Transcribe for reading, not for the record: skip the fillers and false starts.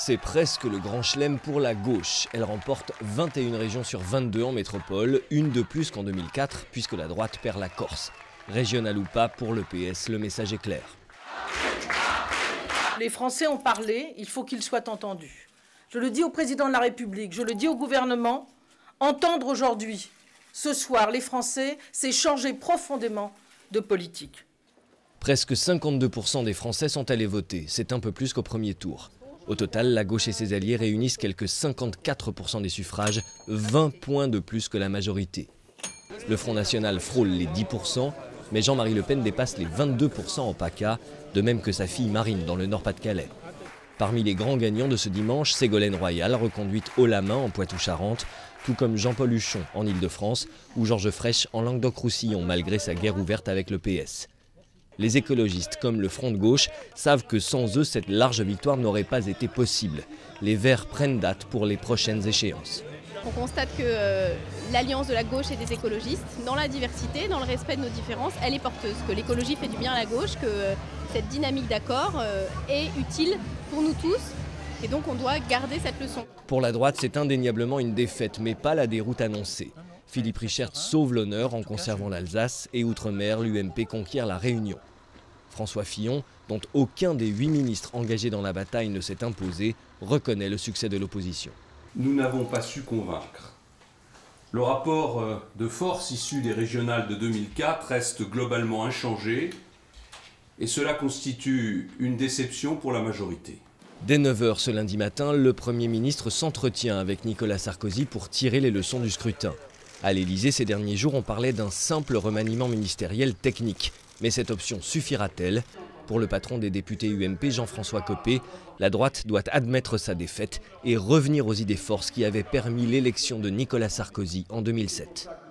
C'est presque le grand chelem pour la gauche. Elle remporte 21 régions sur 22 en métropole, une de plus qu'en 2004, puisque la droite perd la Corse. Régional ou pas, pour le PS, le message est clair. Les Français ont parlé, il faut qu'ils soient entendus. Je le dis au président de la République, je le dis au gouvernement, entendre aujourd'hui, ce soir, les Français, c'est changer profondément de politique. Presque 52% des Français sont allés voter, c'est un peu plus qu'au premier tour. Au total, la gauche et ses alliés réunissent quelques 54% des suffrages, 20 points de plus que la majorité. Le Front National frôle les 10%, mais Jean-Marie Le Pen dépasse les 22% en PACA, de même que sa fille Marine dans le Nord-Pas-de-Calais. Parmi les grands gagnants de ce dimanche, Ségolène Royal, reconduite haut la main en Poitou-Charentes, tout comme Jean-Paul Huchon en Île-de-France ou Georges Frêche en Languedoc-Roussillon, malgré sa guerre ouverte avec le PS. Les écologistes, comme le Front de gauche, savent que sans eux, cette large victoire n'aurait pas été possible. Les Verts prennent date pour les prochaines échéances. On constate que l'alliance de la gauche et des écologistes, dans la diversité, dans le respect de nos différences, elle est porteuse. Que l'écologie fait du bien à la gauche, que cette dynamique d'accord est utile pour nous tous. Et donc on doit garder cette leçon. Pour la droite, c'est indéniablement une défaite, mais pas la déroute annoncée. Philippe Richert sauve l'honneur en conservant l'Alsace et outre-mer, l'UMP conquiert la Réunion. François Fillon, dont aucun des 8 ministres engagés dans la bataille ne s'est imposé, reconnaît le succès de l'opposition. Nous n'avons pas su convaincre. Le rapport de force issu des régionales de 2004 reste globalement inchangé et cela constitue une déception pour la majorité. Dès 9 h ce lundi matin, le Premier ministre s'entretient avec Nicolas Sarkozy pour tirer les leçons du scrutin. À l'Élysée, ces derniers jours, on parlait d'un simple remaniement ministériel technique. Mais cette option suffira-t-elle? Pour le patron des députés UMP, Jean-François Copé, la droite doit admettre sa défaite et revenir aux idées forces qui avaient permis l'élection de Nicolas Sarkozy en 2007.